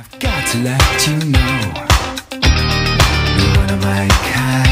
Got to let you know you're one of my kind.